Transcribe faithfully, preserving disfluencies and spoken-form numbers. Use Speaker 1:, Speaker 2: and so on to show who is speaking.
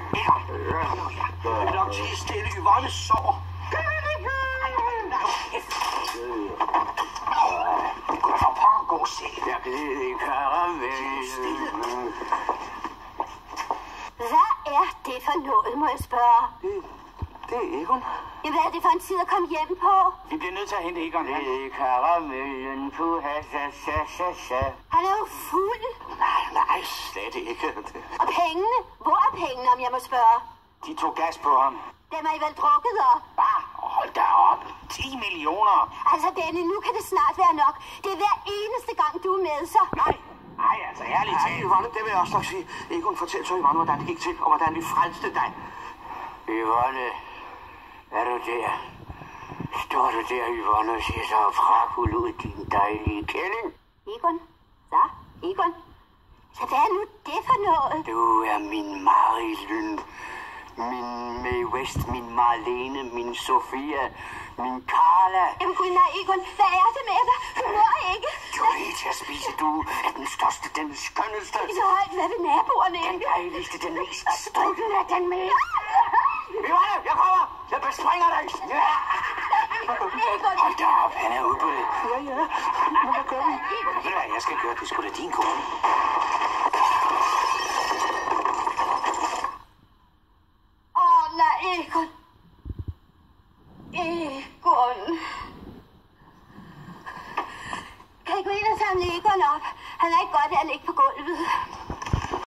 Speaker 1: Nok til stille Yvonne sår. Gå for pokker, gå selv.
Speaker 2: Jeg glæder i karamellen.
Speaker 3: Hvad er det for noget, må jeg spørge?
Speaker 1: Det, det er Egon.
Speaker 3: Jamen, hvad er det for en tid at komme hjem på?
Speaker 1: Vi bliver nødt til at hente Egon.
Speaker 2: Glæder i karamellen. Puha, sa, sa, sa, sa.
Speaker 3: Han er jo fuld.
Speaker 1: Nej, nej, slet ikke.
Speaker 3: Og pengene? Hvor er pengene, om jeg må spørge?
Speaker 1: De tog gas på ham.
Speaker 3: Dem er I vel drukket op?
Speaker 1: Bare hold da op. ti millioner.
Speaker 3: Altså, Benny, nu kan det snart være nok. Det er hver eneste gang, du er med, så.
Speaker 1: Nej, nej, altså ærligt talt. Yvonne, det vil jeg også nok sige. Egon, fortæl så Yvonne, hvordan det gik til, og hvordan vi frelste dig.
Speaker 2: Yvonne, er du der? Står du der, Yvonne, og siger så frafuld ud din dejlige kælling?
Speaker 3: Egon? Så, Egon? Så hvad er nu det for noget?
Speaker 2: Du er min Marilyn, min Mae West, min Marlene, min Sofia, min Carla.
Speaker 3: Jamen gud, nej, Egon, hvad er det med dig? Du må ikke.
Speaker 2: Du er helt til at spise, du er den største, den skønneste.
Speaker 3: Så højt, hvad vil naboerne
Speaker 2: Den
Speaker 3: ikke?
Speaker 2: dejligste, den mest strukkende af den med.
Speaker 1: Yvonne, jeg kommer. Jeg bespringer dig. Ja.
Speaker 3: Egon,
Speaker 2: Hold da op, han er ude på det.
Speaker 1: Ja, ja. Men hvad gør vi?
Speaker 2: Ved du hvad, jeg skal køre, det skulle da din kone.
Speaker 3: åh nej, Egon. Egon. Kan I gå ind og samle Egon op? Han er ikke godt af at ligge på gulvet.